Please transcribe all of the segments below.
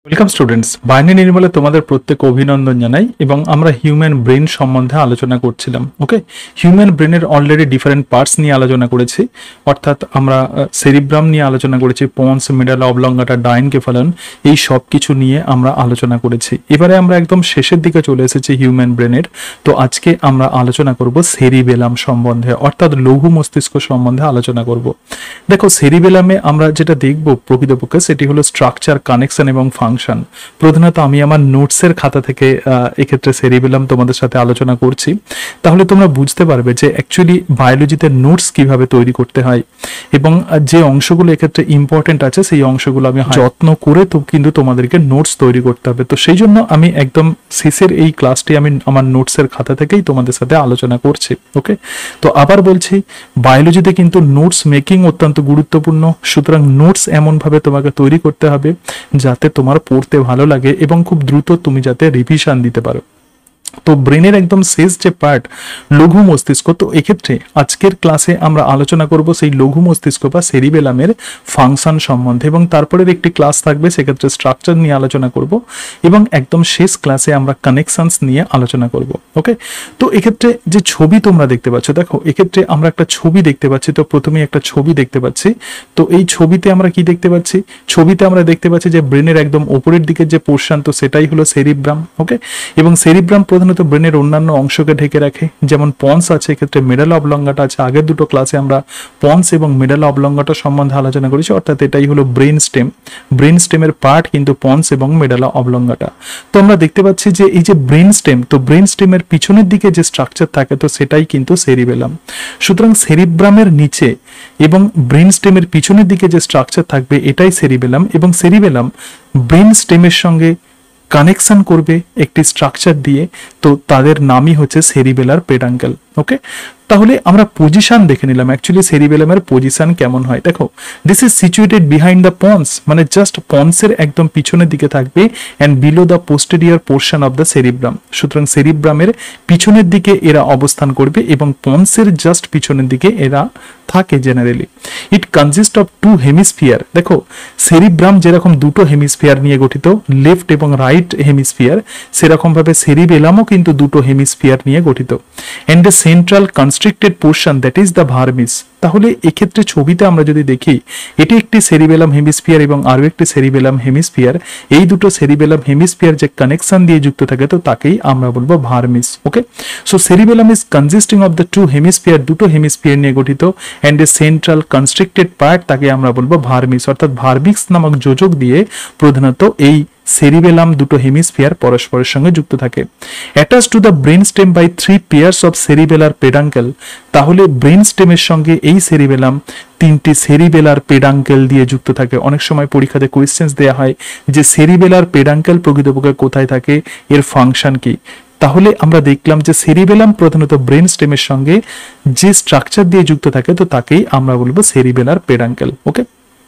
Welcome students, binary নির্মলে তোমাদের প্রত্যেক অভিনন্দন জানাই এবং আমরা হিউম্যান ব্রেন সম্বন্ধে আলোচনা করছিলাম। ওকে, হিউম্যান ব্রেনের অলরেডি ডিফারেন্ট পার্টস নিয়ে আলোচনা করেছি, অর্থাৎ আমরা সেরিব্রাম নিয়ে আলোচনা করেছি, পন্স, মেডালা অবলঙ্গাটা, ডাইনকেফালন, এই সব কিছু নিয়ে আমরা আলোচনা করেছি। এবারে আমরা একদম শেষের দিকে চলে এসেছি হিউম্যান ব্রেনের। তো আজকে আমরা আলোচনা করব সেরিবেলাম সম্বন্ধে, অর্থাৎ লঘু মস্তিষ্ক সম্বন্ধে আলোচনা করব। দেখো, সেরিবেলামে আমরা যেটা দেখব প্রকৃতপক্ষে সেটি হলো স্ট্রাকচার, কানেকশন এবং ফাংশন। প্রধানত আমি আমার নোটসের খাতা থেকে এক্ষেত্রে সেরিবেলাম তোমাদের সাথে আলোচনা করছি, তাহলে তোমরা বুঝতে পারবে যে অ্যাকচুয়ালি বায়োলজিতে নোটস কিভাবে তৈরি করতে হয় এবং যে অংশগুলো এক্ষেত্রে ইম্পর্টেন্ট আছে সেই অংশগুলো আমি যত্ন করে তো কিন্তু তোমাদেরকে নোটস তৈরি করতে হবে। তো সেই জন্য আমি একদম শেষের এই ক্লাসটি আমি আমার নোটসের খাতা থেকেই তোমাদের সাথে আলোচনা করছি। ওকে, তো আবার বলছি, বায়োলজিতে কিন্তু নোটস মেকিং অত্যন্ত গুরুত্বপূর্ণ। সুতরাং নোটস এমনভাবে তোমাকে তৈরি করতে হবে যাতে তোমার পড়তে ভালো লাগে এবং খুব দ্রুত তুমি যাতে রিভিশন দিতে পারো। তো ব্রেনের একদম শেষ যে পার্ট লঘু মস্তিষ্ক, তো এক্ষেত্রে আজকের ক্লাসে আমরা আলোচনা করব সেই লঘু মস্তিষ্ক বা সেরিবেলামের ফাংশন সম্বন্ধে, এবং তারপরের একটি ক্লাস থাকবে সেক্ষেত্রে স্ট্রাকচার নিয়ে আলোচনা করব, এবং একদম শেষ ক্লাসে আমরা কানেকশনস নিয়ে আলোচনা করব। ওকে, তো এক্ষেত্রে যে ছবি তোমরা দেখতে পাচ্ছ, দেখো এক্ষেত্রে আমরা একটা ছবি দেখতে পাচ্ছি। তো প্রথমে একটা ছবি দেখতে পাচ্ছি। তো এই ছবিতে আমরা কি দেখতে পাচ্ছি? ছবিতে আমরা দেখতে পাচ্ছি যে ব্রেনের একদম ওপরের দিকে যে পোর্শন, তো সেটাই হলো সেরিব্রাম। ওকে, এবং সেরিব্রাম প্রধানত ব্রেনের অন্যান্য অংশকে ঢেকে রাখে, যেমন পন্স আছে, এক্ষেত্রে মেডালা অবলঙ্গাটা আছে। আগের দুটো ক্লাসে আমরা পন্স এবং মেডালা অবলঙ্গাটা সম্বন্ধে আলোচনা করেছি, অর্থাৎ এটাই হলো ব্রেন স্টেম। ব্রেন স্টেমের পার্ট কিন্তু পন্স এবং মেডালা অবলঙ্গাটা। তো আমরা দেখতে পাচ্ছি যে এই যে ব্রেন স্টেম, তো ব্রেন স্টেমের পিছনের দিকে যে স্ট্রাকচার থাকে তো সেটাই কিন্তু সেরিবেলাম। সুতরাং সেরিব্রামের নিচে এবং ব্রেন স্টেমের পিছনের দিকে যে স্ট্রাকচার থাকবে এটাই সেরিবেলাম, এবং সেরিবেলাম ব্রেন স্টেমের সঙ্গে কানেকশন করবে একটি স্ট্রাকচার দিয়ে, তো তাদের নামই হচ্ছে সেরিবেলার পেডাঙ্কেল। ওকে, তাহলে আমরা পজিশন দেখে নিলাম। অ্যাকচুয়ালি সেরিবেলামের পজিশন কেমন হয়, দেখো, this is situated behind the pons, মানে জাস্ট পন্সের একদম পিছনের দিকে থাকবে, and below the posterior portion of the cerebrum. সুতরাং সেরিব্রামের পিছনের দিকে এরা অবস্থান করবে এবং পন্সের জাস্ট পিছনের দিকে এরা থাকে generally. It consist of two hemisphere. দেখো, সেরিব্রাম যেরকম দুটো হেমিস্ফিয়ার নিয়ে গঠিত, লেফট এবং রাইট হেমিস্ফিয়ার, সেরকম ভাবে সেরিবেলামও কিন্তু দুটো হেমিস্ফিয়ার নিয়ে গঠিত। And the central constricted portion, that is the vermis. তাহলে এক্ষেত্রে ছবিতে আমরা যদি দেখি, এটি একটি সেরিবেলাম হেমিস্ফিয়ার এবং আরও একটি সেরিবেলাম হেমিস্ফিয়ার। এই দুটো সেরিবেলাম হেমিস্ফিয়ার যে কানেকশন দিয়ে যুক্ত থাকে তো তাকেই আমরা বলবো vermis. Okay, so cerebellum is consisting of the two hemisphere, দুটো হেমিস্ফিয়ার নিয়ে গঠিত, and a central constricted part, তাকে আমরা বলবো ভার্মিস, অর্থাৎ ভার্মিক্স নামক যোজক দিয়ে প্রধানত এই সেরিবেলাম দুটো হেমিস্ফিয়ার পরস্পরের সঙ্গে যুক্ত থাকে। Attach to the brain stem by 3 pairs of cerebellar peduncle. তাহলে ব্রেন স্টেমের সঙ্গে এই সেরিবেলাম 3টি সেরিবেলার পেডাঙ্কেল দিয়ে যুক্ত থাকে। অনেক সময় পরীক্ষাতে কোয়েশ্চেন্স দেওয়া হয় যে সেরিবেলার পেডাঙ্কেল প্রকৃতপক্ষে কোথায় থাকে, এর ফাংশন কি। তাহলে আমরা দেখলাম যে সেরিবেলাম প্রধানত ব্রেন স্টেমের সঙ্গে যে স্ট্রাকচার দিয়ে যুক্ত থাকে তো তাকেই আমরা বলবো সেরিবেলার পেডাঙ্কেল। ওকে,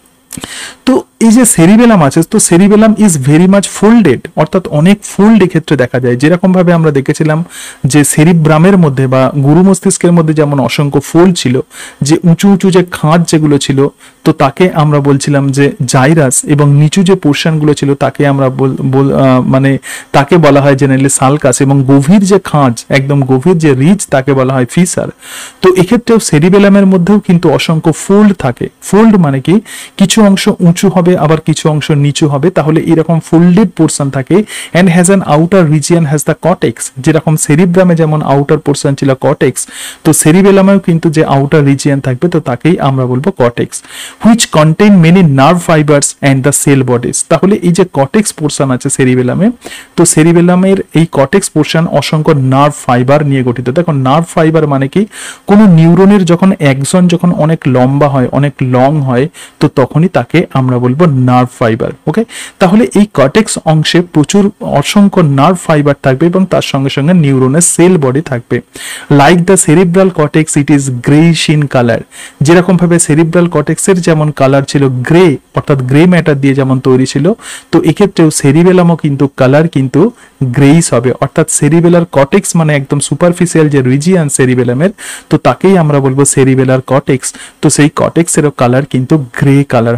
তো এই যে সেরিবেলাম আছে, তো cerebellum is very much folded, অর্থাৎ অনেক ফোল্ড এক্ষেত্রে দেখা যায়। যেরকম ভাবে আমরা দেখেছিলাম যে সেরিব্রামের মধ্যে বা গুরু মস্তিষ্কের মধ্যে যেমন অসংখ্য ফোল্ড ছিল, যে উঁচু উঁচু যে খাঁজ যেগুলো ছিল তো তাকে আমরা বলছিলাম যে জাইরাস, এবং নিচু যে পোর্শনগুলো ছিল তাকে আমরা মানে তাকে বলা হয় জেনারেলি সালকাস, এবং গভীর যে খাঁজ, একদম গভীর যে রিচ, তাকে বলা হয় ফিসার। তো এক্ষেত্রেও সেরিবেলামের মধ্যেও কিন্তু অসংখ্য ফোল্ড থাকে। ফোল্ড মানে কি, কিছু অংশ উঁচু হবে আবার কিছু অংশ নিচু হবে, তাহলে এরকম ফোল্ডেড পোর্শন থাকে। And has an outer region has the cortex, যেরকম সেরিব্রামে যেমন আউটার পোর্শন ছিল কর্টেক্স, তো সেরিবেলামেও কিন্তু যে আউটার রিজিয়ন থাকবে তো তাকেই আমরা বলবো cortex, which contain many nerve fibres and the cell bodies. তাহলে এই যে কর্টেক্স পোর্শন আছে সেরিবেলামে, তো সেরিবেলামের এই কর্টেক্স পোর্শন অসংখ্য নার্ভ ফাইবার নিয়ে গঠিত। দেখো, নার্ভ ফাইবার মানে কি, কোনো নিউরনের যখন একজন যখন অনেক লম্বা হয়, অনেক লং হয়, তো তখনই তাকে আমরা বলবো নার্ভ ফাইবার। ওকে, তাহলে এই কর্টেক্স অংশে প্রচুর অসংখ্য নার্ভ ফাইবার থাকবে এবং তার সঙ্গে সঙ্গে নিউরনের সেল বডি থাকবে। Like the cerebral cortex, it is greyish in colour. যেরকম ভাবে সেরিব্রাল কর্টেক্সের যেমন কালার ছিল গ্রে, অর্থাৎ গ্রে ম্যাটার দিয়ে যেমন তৈরি ছিল, তো এক্ষেত্রেও সেরিবেলামও কিন্তু কালার কিন্তু গ্রেইশ হবে, অর্থাৎ সেরিবেলার কর্টেক্স মানে একদম সুপারফিশিয়াল যে রিজিয়ন সেরিবেলামের, তো তাকেই আমরা বলবো সেরিবেলার কর্টেক্স। তো সেই কর্টেক্সেরও কালার কিন্তু গ্রে কালার হবে।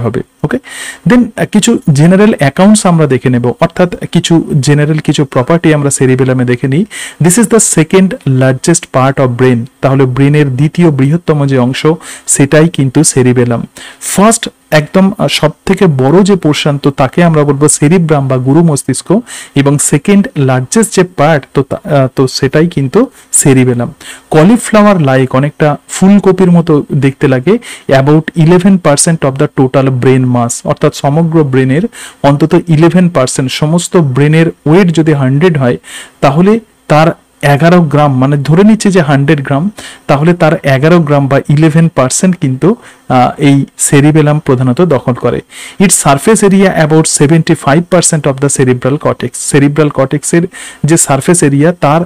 ওকে, দেন কিছু জেনারেল অ্যাকাউন্টস আমরা দেখে নেব, অর্থাৎ কিছু জেনারেল কিছু প্রপার্টি আমরা সেরিবেলামে দেখে নিই। This is the second largest part of brain, তাহলে ব্রেনের দ্বিতীয় বৃহত্তম যে অংশ সেটাই কিন্তু সেরিবেলাম। ফার্স্ট একদম সব থেকে বড় যে পোর্শন তো তাকে আমরা বলবো সেরিব্রাম বা গুরু মস্তিষ্ক, এবং সেকেন্ড লার্জেস্ট যে পার্ট তো সেটাই কিন্তু সেরিবেলাম। কলিফ্লাওয়ার লাইক, অনেকটা ফুলকপির মতো দেখতে লাগে, about 11% of the total brain mass, অর্থাৎ সমগ্র ব্রেনের অন্তত 11%, সমস্ত ব্রেনের ওয়েট যদি 100 হয় তাহলে তার 11 গ্রাম, মানে ধরে নিচ্ছে যে 100 গ্রাম, তাহলে তার 11 গ্রাম বা 11% কিন্তু এই সেরিবেলাম প্রধানত দখল করে। Its surface area about 75% of the cerebral cortex, cerebral কর্টেক্সের যে সারফেস এরিয়া তার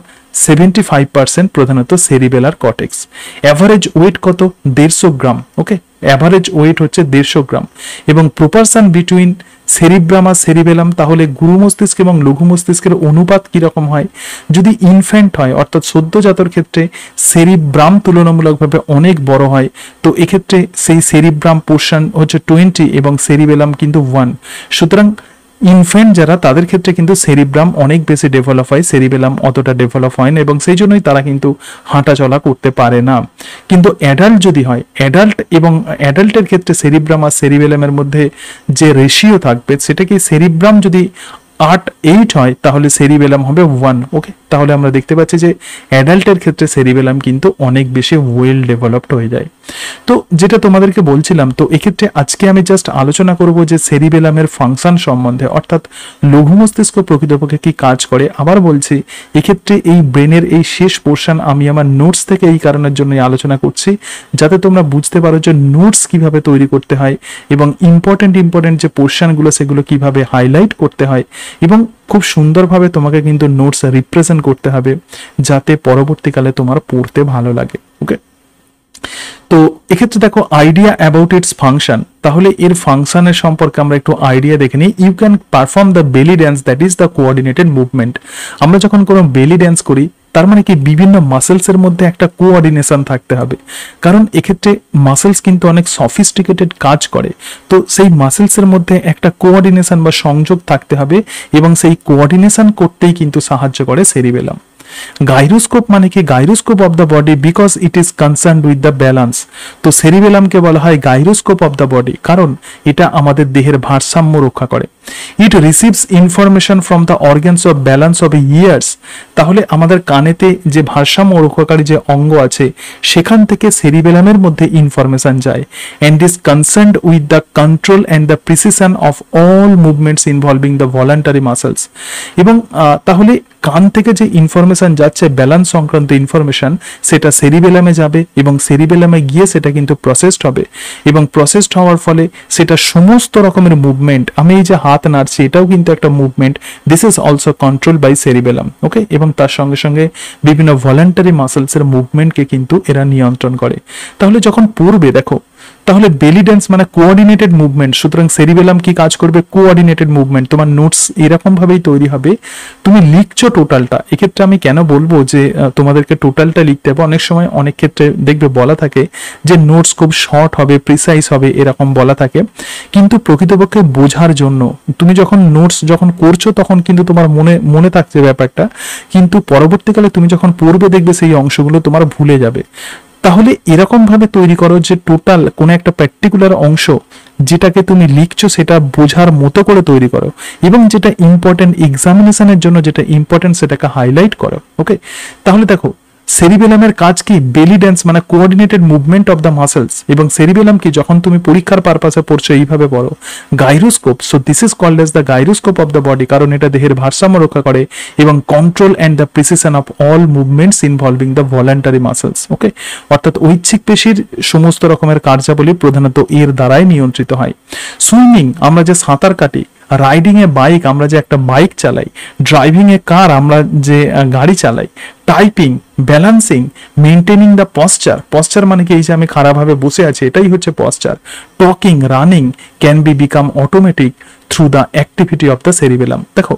75% প্রধানত সেরিবেলার কর্টেক্স। অ্যাভারেজ ওয়েট কত? 150 গ্রাম। ওকে, অ্যাভারেজ ওয়েট হচ্ছে 150 গ্রাম। এবং প্রপারশন বিটুইন সেরিব্রাম আর সেরিবেলাম, তাহলে গুরু মস্তিষ্ক এবং লঘু মস্তিষ্কের অনুপাত কিরকম হয়? যদি ইনফ্যান্ট হয়, অর্থাৎ সদ্যজাতর ক্ষেত্রে সেরিব্রাম তুলনামূলকভাবে অনেক বড় হয়, তো এক্ষেত্রে সেই সেরিব্রাম পোর্শন হচ্ছে 20 এবং সেরিবেলাম কিন্তু 1। সুতরাং ইনফ্যান্ট যারা, তাদের ক্ষেত্রে কিন্তু সেরিব্রাম অনেক বেশি ডেভেলপ হয়, সেরিবেলাম অতটা ডেভেলপ হয় না, এবং সেই জন্যই তারা কিন্তু হাঁটা চলা করতে পারে না। কিন্তু অ্যাডাল্ট যদি হয়, অ্যাডাল্ট এবং অ্যাডাল্টের ক্ষেত্রে সেরিব্রাম আর সেরিবেলামের মধ্যে যে রেশিও থাকবে সেটা কি, সেরিব্রাম যদি 8 হয় তাহলে সেরিবেলাম হবে 1। ওকে, তাহলে আমরা দেখতে পাচ্ছি যে অ্যাডাল্টের ক্ষেত্রে সেরিবেলাম কিন্তু অনেক বেশি ওয়েল ডেভেলপড হয়ে যায়। তো যেটা তোমাদেরকে বলছিলাম, তো এক্ষেত্রে আজকে আমি জাস্ট আলোচনা করব যে সেরিবেলামের ফাংশন সম্বন্ধে, অর্থাৎ লঘু মস্তিষ্ক প্রকৃতপক্ষে কি কাজ করে। আবার বলছি, এক্ষেত্রে এই ব্রেনের এই শেষ পোর্শন আমি আমার নোটস থেকে এই কারণের জন্য আলোচনা করছি, যাতে তোমরা বুঝতে পারো যে নোটস কিভাবে তৈরি করতে হয় এবং ইম্পর্টেন্ট যে পোর্শনগুলো সেগুলো কিভাবে হাইলাইট করতে হয়, এবং খুব সুন্দরভাবে তোমাকে কিন্তু নোটস রিপ্রেজেন্ট করতে হবে যাতে পরবর্তীকালে তোমার পড়তে ভালো লাগে। ওকে, তো এক্ষেত্রে দেখো আইডিয়া অ্যাবাউট ইটস ফাংশন, তাহলে এর ফাংশনের সম্পর্কে আমরা একটু আইডিয়া দেখে নিই। You can perform the belly dance, that is the coordinated movement. আমরা যখন কোনো বেলি ড্যান্স করি, তার মানে কি বিভিন্ন মাসেলসের মধ্যে একটা কোঅর্ডিনেশন থাকতে হবে, কারণ এক্ষেত্রে মাসেলস কিন্তু অনেক সফিস্টিকেটেড কাজ করে, তো সেই মাসেলসের মধ্যে একটা কোঅর্ডিনেশন বা সংযোগ থাকতে হবে, এবং সেই কোঅর্ডিনেশন করতেই কিন্তু সাহায্য করে সেরিবেলাম। গাইরোস্কোপ মানে কি? Gyroscope of the body because it is concerned with the balance. তো সেরিবেলামকে বলা হয় গাইরোস্কোপ অফ দ্য বডি, কারণ এটা আমাদের দেহের ভারসাম্য রক্ষা করে। It receives information from the organs of balance of ears, তাহলে আমাদের কানেতে যে ভারসাম্য রক্ষাকারী যে অঙ্গ আছে সেখান থেকে সেরিবেলামের মধ্যে ইনফরমেশন যায়, and is concerned with the control and the precision of all movements involving the voluntary muscles. এবং তাহলে কান থেকে যে ইনফরমেশন যাচ্ছে ব্যালেন্স সংক্রান্ত ইনফরমেশন, সেটা সেরিবেলামে যাবে এবং সেরিবেলামে গিয়ে সেটা কিন্তু প্রসেসড হবে, এবং প্রসেসড হওয়ার ফলে সেটা সমস্ত রকমের মুভমেন্ট, আমি এই যে হাত নাড়ছি এটাও কিন্তু একটা movement, this is also control by cerebellum. Okay, এবং তার সঙ্গে সঙ্গে বিভিন্ন ভলান্টারি মাসেলসের মুভমেন্টকে কিন্তু এরা নিয়ন্ত্রণ করে। তাহলে যখন পড়বে দেখো, তাহলে বেলি ড্যান্স মানে কোঅর্ডিনেটেড মুভমেন্ট, সুতরাং সেরিবেলাম কি কাজ করবে? Coordinated movement. তোমার নোটস এরকম ভাবেই তৈরি হবে, তুমি লিখছো টোটালটা। এক্ষেত্রে আমি কেন বলবো যে তোমাদেরকে টোটালটা লিখতে হবে, অনেক সময় অনেক ক্ষেত্রে দেখবে বলা থাকে যে নোটস খুব শর্ট হবে, প্রিসাইজ হবে, এরকম বলা থাকে, কিন্তু প্রকৃতপক্ষে বোঝার জন্য তুমি যখন নোটস যখন করছো তখন কিন্তু তোমার মনে থাকছে ব্যাপারটা, কিন্তু পরবর্তীকালে তুমি যখন পড়বে দেখবে সেই অংশগুলো তোমার ভুলে যাবে। তাহলে এরকম ভাবে তৈরি করো যে টোটাল কোন একটা পার্টিকুলার অংশ যেটাকে তুমি লিখছো সেটা বোঝার মতো করে তৈরি করো, এবং যেটা ইম্পর্টেন্ট এক্সামিনেশনের জন্য যেটা ইম্পর্টেন্ট সেটাকে হাইলাইট করো। ওকে, তাহলে দেখো সেরিবেলামের কাজ কি? বেলি ড্যান্স মানে coordinated movement of the muscles, এবং সেরিবেলাম কি যখন তুমি পরীক্ষার পারপাসে পড়ছো এইভাবে পড়ো gyroscope. So this is called as the gyroscope of the body, কারণ এটা দেহের ভারসাম্য রক্ষা করে এবং control and the precision of all movements involving the voluntary muscles. Okay, অর্থাৎ ঐচ্ছিক পেশির সমস্ত রকমের কার্যাবলী প্রধানত এর দ্বারাই নিয়ন্ত্রিত হয়। সুইমিং আমরা যে সাঁতার কাটি, রাইডিং এ বাইক আমরা যে একটা বাইক চালাই, ড্রাইভিং এ কার আমরা যে গাড়ি চালাই, typing, balancing, maintaining the posture, posture মানে কি এই যে আমি খারাপভাবে বসে আছি এটাই হচ্ছে posture, talking, running can be become automatic through the activity of the cerebellum. দেখো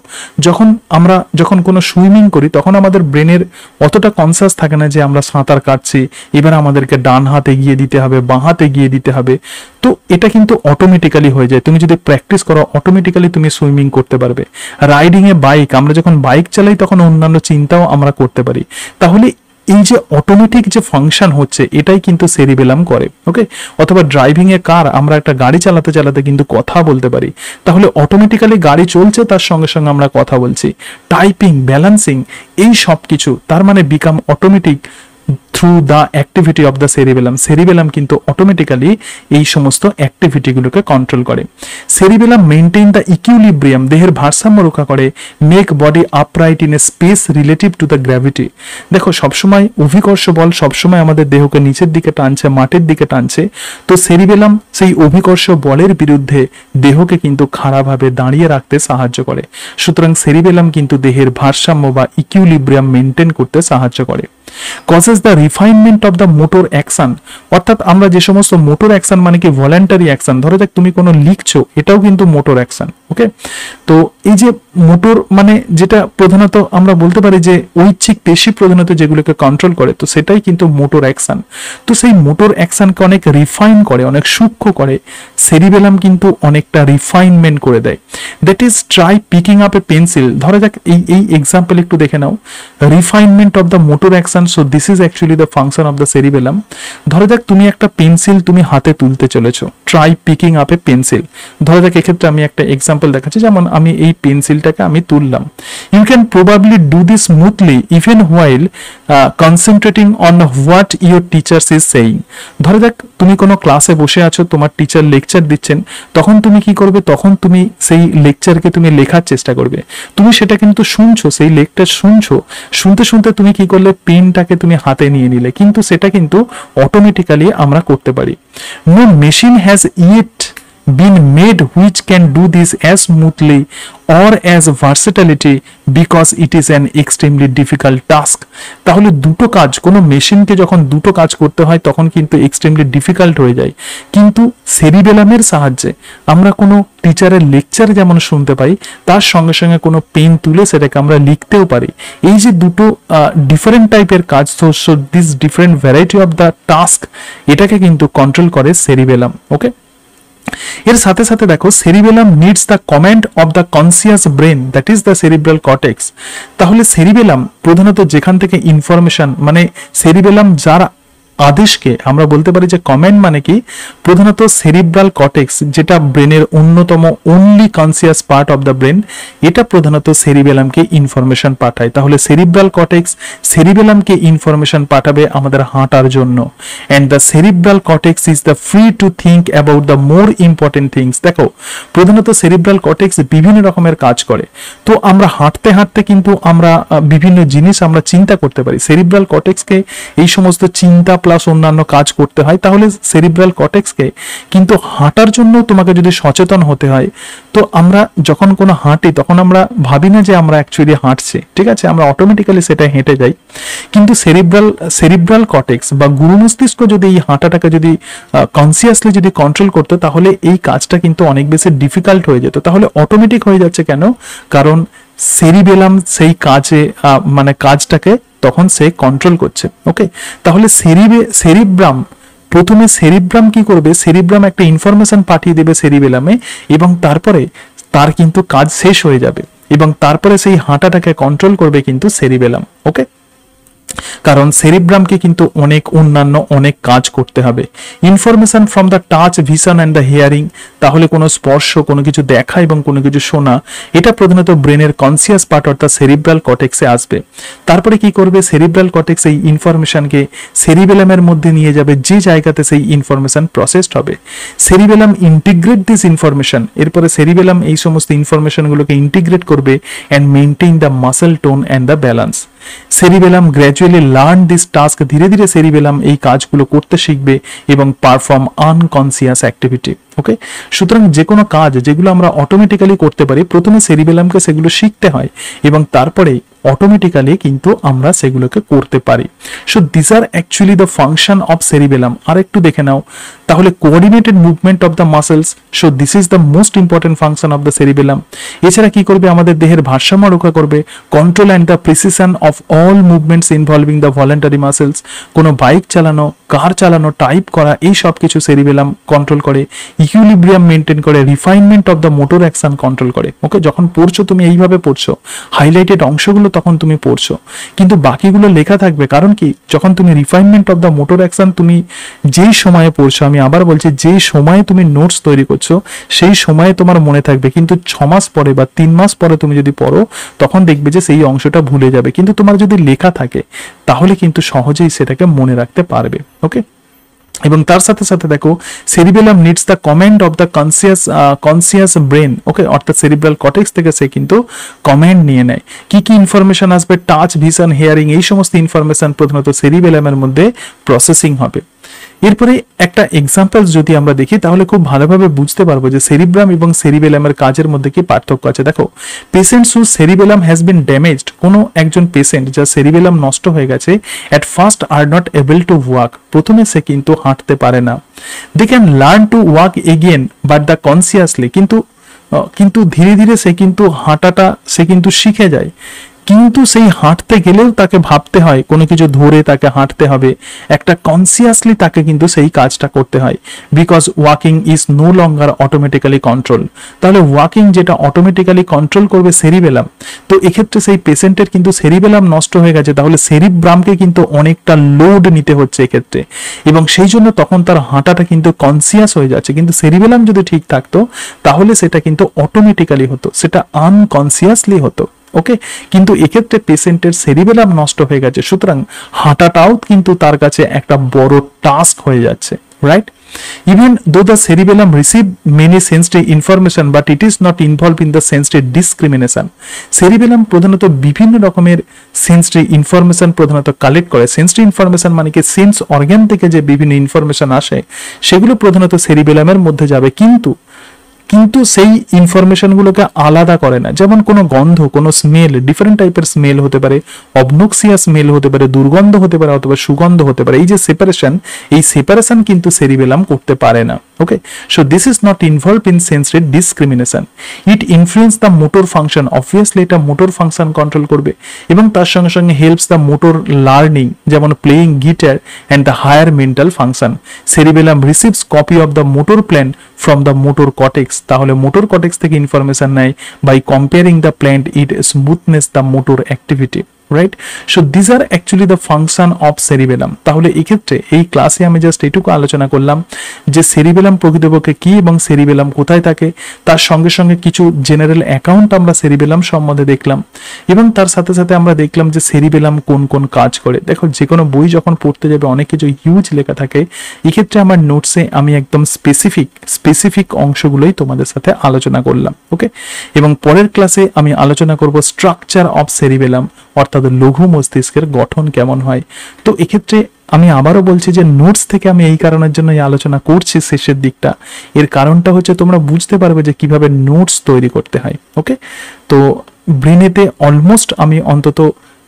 যখন কোনো সুইমিং করি তখন আমাদের ব্রেনের অতটা কনসাস থাকে না যে আমরা সাঁতার কাটছি, এবার আমাদেরকে ডান হাত এগিয়ে দিতে হবে, বাঁ হাত এগিয়ে দিতে হবে। তো এটা কিন্তু অটোমেটিক্যালি হয়ে যায়, তুমি যদি প্র্যাকটিস করো অটোমেটিক্যালি তুমি সুইমিং করতে পারবে। রাইডিং এ বাইক, আমরা যখন বাইক চালাই তখন অন্যান্য চিন্তাও আমরা করতে পারি। তাহলে এই যে অটোমেটিক যে ফাংশন হচ্ছে এটাই কিন্তু সেরিবেলাম করে। ওকে, অথবা ড্রাইভিং এ কার, আমরা একটা গাড়ি চালাতে চালাতে কিন্তু কথা বলতে পারি, তাহলে অটোমেটিক্যালি গাড়ি চলছে, তার সঙ্গে সঙ্গে আমরা কথা বলছি। টাইপিং, ব্যালেন্সিং, এই সব কিছু তার মানে become automatic through the activity of the cerebellum. Cerebellum কিন্তু অটোমেটিক্যালি এই সমস্ত অ্যাক্টিভিটিগুলোকে কন্ট্রোল করে। সেরিবেলাম মেনটেইন দ্য ইকুইলিব্রিয়াম, দেহের ভারসাম্য রক্ষা করে। Make body upright in a space relative to the gravity. দেখো সবসময় অভিকর্ষ বল সবসময় আমাদের দেহকে নিচের দিকে টানছে, মাটির দিকে টানছে। তো সেরিবেলাম সেই অভিকর্ষ বলের বিরুদ্ধে দেহকে কিন্তু খাড়াভাবে দাঁড়িয়ে রাখতে সাহায্য করে। সুতরাং সেরিবেলাম কিন্তু দেহের ভারসাম্য বা ইকুইলিব্রিয়াম মেনটেন করতে সাহায্য করে। Causes the refinement of the motor action, অর্থাৎ আমরা যে সমস্ত মোটর অ্যাকশন মানে কি ভলান্টারি অ্যাকশন, ধরো যাক তুমি কোনো লিখছো, এটাও কিন্তু মোটর অ্যাকশন। ওকে, তো এই যে মোটর মানে যেটা প্রধানত আমরা বলতে পারি যে ঐচ্ছিক পেশি প্রধানত যেগুলোকে কন্ট্রোল করে, তো সেটাই কিন্তু মোটর অ্যাকশন। তো সেই মোটর অ্যাকশনকে অনেক রিফাইন করে, অনেক সূক্ষ্ম করে। সেরিবেলাম কিন্তু অনেকটা রিফাইনমেন্ট করে দেয়। That is try picking up a pencil, ধরো যাক এই এক্সাম্পল একটু দেখে নাও। Refinement of the motor action, so this is actually the function of the cerebellum. ধরো যাক তুমি একটা পেন্সিল তুমি হাতে তুলতে চলেছো, try picking up a pencil. ধরো যাক এক্ষেত্রে আমি একটা এক্সাম্পল দেখাচ্ছি, যেমন আমি এই পেন্সিলটাকে আমি তুললাম। You can probably do this smoothly even while concentrating on what your teachers is saying. ধরো যাক তুমি কোনো ক্লাসে বসে আছো, তোমার টিচার লেকচার দিচ্ছেন, তখন তুমি কি করবে, তখন তুমি সেই লেকচারকে তুমি লেখার চেষ্টা করবে। তুমি সেটা কিন্তু শুনছো, সেই লেকচার শুনছো, শুনতে শুনতে তুমি কি করলে, পেনটাকে তুমি হাতে নিয়ে নিলে, কিন্তু সেটা কিন্তু অটোমেটিক্যালি আমরা করতে পারি। No machine has yet been made which can do this as smoothly or as versatility because it is an extremely difficult task. তাহলে দুটো কাজ, কোনো মেশিনকে যখন দুটো কাজ করতে হয় তখন কিন্তু এক্সট্রিমলি ডিফিকাল্ট হয়ে যায়, কিন্তু সেরিবেলামের সাহায্যে আমরা কোনো টিচারের লেকচার যেমন শুনতে পাই, তার সঙ্গে সঙ্গে কোনো পেন তুলে সেটাকে আমরা লিখতেও পারি। এই যে দুটো ডিফারেন্ট টাইপের কাজ, so this different variety of the task, এটাকে কিন্তু কন্ট্রোল করে সেরিবেলাম। ওকে, এর সাথে সাথে দেখো cerebellum needs the command of the conscious brain, that is the cerebral cortex. তাহলে সেরিবেলাম প্রধানত যেখান থেকে ইনফরমেশন মানে সেরিবেলাম যার আদেশকে আমরা বলতে পারি যে কমান্ড মানে কি, প্রধানত সেরিব্রাল কর্টেক্স যেটা ব্রেনের অন্যতম only conscious part of the brain, এটা প্রধানত সেরিবেলামকে ইনফরমেশন পাঠায়। তাহলে সেরিব্রাল কর্টেক্স সেরিবেলামকে ইনফরমেশন পাঠাবে আমাদের হাঁটার জন্য। And the cerebral cortex is the free to think about the more important things. দেখো প্রধানত সেরিব্রাল কর্টেক্স বিভিন্ন রকমের কাজ করে। তো আমরা হাঁটতে হাঁটতে কিন্তু আমরা বিভিন্ন জিনিস আমরা চিন্তা করতে পারি। সেরিব্রাল কর্টেক্সকে এই সমস্ত চিন্তা প্লাস অন্যান্য কাজ করতে হয়। তাহলে সেরিব্রাল কর্টেক্সকে কিন্তু হাঁটার জন্য তোমাকে যদি সচেতন হতে হয়, তো আমরা যখন কোনো হাঁটি তখন আমরা ভাবি না যে আমরা অ্যাকচুয়ালি হাঁটছি, ঠিক আছে, আমরা অটোমেটিক্যালি সেটা হেঁটে যাই। কিন্তু সেরিব্রাল কর্টেক্স বা গুরু মস্তিষ্ক যদি এই হাঁটাটাকে যদি কনসিয়াসলি যদি কন্ট্রোল করতো, তাহলে এই কাজটা কিন্তু অনেক বেশি ডিফিকাল্ট হয়ে যেত। তাহলে অটোমেটিক হয়ে যাচ্ছে কেন, কারণ সেরিবেলাম সেই কাজে মানে কাজটাকে তখন সে কন্ট্রোল করছে। ওকে, তাহলে সেরিব্রাম প্রথমে সেরিব্রাম কি করবে, সেরিব্রাম একটা ইনফরমেশন পাঠিয়ে দেবে সেরিবেলামে, এবং তারপরে তার কিন্তু কাজ শেষ হয়ে যাবে, এবং তারপরে সেই হাঁটাটাকে কন্ট্রোল করবে কিন্তু সেরিবেলাম। ওকে, কারণ সেরিব্রামকে কিন্তু অন্যান্য অনেক কাজ করতে হবে। Information from the touch, vision and the hearing, তাহলে কোনো স্পর্শ, কোনো কিছু দেখা এবং কোনো কিছু শোনা, এটা প্রধানত ব্রেনের কনসিয়াস পার্ট অর্থাৎ সেরিব্রাল কর্টেক্সে আসবে। তারপরে কি করবে, সেরিব্রাল কর্টেক্স এই ইনফরমেশনকে সেরিবেলামের মধ্যে নিয়ে যাবে, যে জায়গাতে সেই ইনফরমেশন প্রসেসড হবে। সেরিবেলাম ইন্টিগ্রেট দিস ইনফরমেশন, এরপরে সেরিবেলাম এই সমস্ত ইনফরমেশনগুলোকে ইন্টিগ্রেট করবে and maintain the muscle tone and the balance. Cerebellum gradually learn this task, ধীরে ধীরে সেরিবেলাম এই কাজগুলো করতে শিখবে এবং পারফর্ম আনকনসিয়াস অ্যাক্টিভিটি। ওকে, সুতরাং যে কোনো কাজ যেগুলো আমরা অটোমেটিক্যালি করতে পারি, প্রথমে সেরিবেলামকে সেগুলো শিখতে হয় এবং তারপরে অটোমেটিক্যালি কিন্তু আমরা সেগুলোকে করতে পারি। So this are actually the function of cerebellum. আর একটু দেখে নাও তাহলে, coordinated movement of the muscles, so this is the most important function of the cerebellum. এছাড়া কি করবে, আমাদের দেহের ভারসাম্য রক্ষা করবে, control and the precision of all movements involving the voluntary muscles, কোনো বাইক চালানো, কার চালানো, টাইপ করা, এই সব কিছু সেরিবেলাম কন্ট্রোল করে, ইকুইলিব্রিয়াম মেনটেন করে, refinement of the motor action control করে। ওকে, যখন পড়ছো তুমি এইভাবে পড়ছো, হাইলাইটেড অংশগুলো তখন তুমি পড়ছো, কিন্তু বাকিগুলো লেখা থাকবে। কারণ কি, যখন তুমি refinement of the motor action তুমি যেই সময়ে পড়ছো, আমি আবার বলছি, যে সময়ে তুমি নোটস তৈরি করছো সেই সময়ে তোমার মনে থাকবে, কিন্তু 6 মাস পরে বা 3 মাস পরে তুমি যদি পড়ো তখন দেখবে যে সেই অংশটা ভুলে যাবে। কিন্তু তোমার যদি লেখা থাকে তাহলে কিন্তু সহজেই সেটাকে মনে রাখতে পারবে। ওকে, এবং তার সাথে সাথে দেখো, cerebellum needs the command of the conscious brain. Okay, অর্থাৎ সেরিব্রাল কর্টেক্স থেকে সে কিন্তু কমান্ড নিয়ে নেয়। কি কি ইনফরমেশন আসবে, টাচ, ভিশন, হিয়ারিং, এই সমস্ত ইনফরমেশন প্রধানত সেরিবেলামের মধ্যে প্রসেসিং হবে। এরপরে একটা এক্সাম্পল যদি আমরা দেখি তাহলে খুব ভালোভাবে বুঝতে পারবো যে সেরিব্রাম এবং সেরিবেলামের কাজের মধ্যে কি পার্থক্য আছে। দেখো, patients who cerebellum has been damaged, কোনো একজন পেশেন্ট যার সেরিবেলাম নষ্ট হয়ে গেছে, at first are not able to walk, প্রথমে সে কিন্তু হাঁটতে পারে না। They can learn to walk again but the consciously, কিন্তু ধীরে ধীরে সে কিন্তু হাঁটাটা সে কিন্তু শিখে যায়, কিন্তু সেই হাঁটতে গেলেও তাকে ভাবতে হয়, কোনো কিছু ধরে তাকে হাঁটতে হবে, একটা কনসিয়াসলি তাকে কিন্তু সেই কাজটা করতে হয়। Because walking is no longer automatically control. তাহলে ওয়াকিং যেটা অটোমেটিক্যালি কন্ট্রোল করবে সেরিবেলাম, তো এক্ষেত্রে সেই পেশেন্টের কিন্তু সেরিবেলাম নষ্ট হয়ে গেছে, তাহলে সেরিব্রামকে কিন্তু অনেকটা লোড নিতে হচ্ছে এক্ষেত্রে, এবং সেই জন্য তখন তার হাঁটাটা কিন্তু কনসিয়াস হয়ে যাচ্ছে। কিন্তু সেরিবেলাম যদি ঠিক থাকতো তাহলে সেটা কিন্তু অটোমেটিক্যালি হতো, সেটা আনকনসিয়াসলি হতো। ওকে, কিন্তু এক্ষেত্রে পেশেন্টের সেরিবেলাম নষ্ট হয়ে গেছে, সুতরাং হাঁটাটাও কিন্তু তার কাছে একটা বড় টাস্ক হয়ে যাচ্ছে, right? Even though the cerebellum receive many sensory information, but it is not involved in the sensory discrimination. Cerebellum প্রধানত বিভিন্ন রকমের সেন্সরি ইনফরমেশন প্রধানত কালেক্ট করে। সেন্সরি ইনফরমেশন মানে কি, সেন্স অর্গান থেকে যে বিভিন্ন ইনফরমেশন আসে সেগুলো প্রধানত সেরিবেলামের মধ্যে যাবে, কিন্তু সেই ইনফরমেশনগুলোকে আলাদা করে না। যেমন কোনো গন্ধ, কোনো স্মেল, ডিফারেন্ট টাইপের স্মেল হতে পারে, অবনক্সিয়াস স্মেল হতে পারে, দুর্গন্ধ হতে পারে, অথবা সুগন্ধ হতে পারে। এই যে সেপারেশন, এই সেপারেশন কিন্তু সেরিবেলাম করতে পারে না। Okay, so this is not involve in sensory discrimination. It influence the motor function, obviously এটা মোটর ফাংশন কন্ট্রোল করবে, এবং তার সঙ্গে সঙ্গে হেল্পস দ্য মোটর লার্নিং, যেমন playing guitar and the higher mental function. Cerebellum receives copy of the motor plan from the motor cortex, তাহলে motor cortex থেকে information নেয়। By comparing the plant it smoothness the motor activity, right? So this are actually the function of cerebellum. তাহলে এক্ষেত্রে এই ক্লাসে আমি just এইটুকু আলোচনা করলাম যে সেরিবেলাম প্রকৃতপক্ষে কি এবং সেরিবেলাম কোথায় থাকে, তার সঙ্গে সঙ্গে কিছু জেনারেল অ্যাকাউন্ট আমরা সেরিবেলাম সম্বন্ধে দেখলাম, এবং তার সাথে সাথে আমরা দেখলাম যে সেরিবেলাম কোন কোন কাজ করে। দেখো, যে কোনো বই যখন পড়তে যাবে অনেক কিছু হিউজ লেখা থাকে, এক্ষেত্রে আমার নোটসে আমি একদম স্পেসিফিক অংশগুলোই তোমাদের সাথে আলোচনা করলাম। ওকে, এবং পরের ক্লাসে আমি আলোচনা করব স্ট্রাকচার অফ সেরিবেলাম, অর্থাৎ লঘু মস্তিষ্কের গঠন কেমন হয়। তো এক্ষেত্রে আমি আবারও বলছি যে নোটস থেকে আমি এই কারণের জন্য আলোচনা করছি শেষের দিকটা, এর কারণটা হচ্ছে তোমরা বুঝতে পারবে যে কিভাবে নোটস তৈরি করতে হয়। ওকে, তো ব্রেনেতে অলমোস্ট আমি অন্তত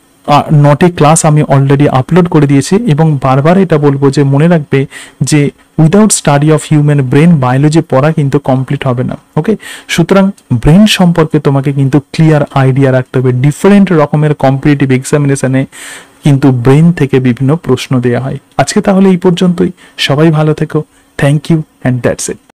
9টি ক্লাস আমি অলরেডি আপলোড করে দিয়েছি, এবং বারবার এটা বলবো যে মনে রাখবে যে without study of human brain biology পড়া কিন্তু কমপ্লিট হবে না। ওকে, সুতরাং ব্রেন সম্পর্কে তোমাকে কিন্তু ক্লিয়ার আইডিয়া রাখতে হবে। ডিফারেন্ট রকমের কম্পিটিটিভ এক্সামিনেশনে কিন্তু ব্রেন থেকে বিভিন্ন প্রশ্ন দেওয়া হয়। আজকে তাহলে এই পর্যন্তই, সবাই ভালো থেকো, thank you and that's it.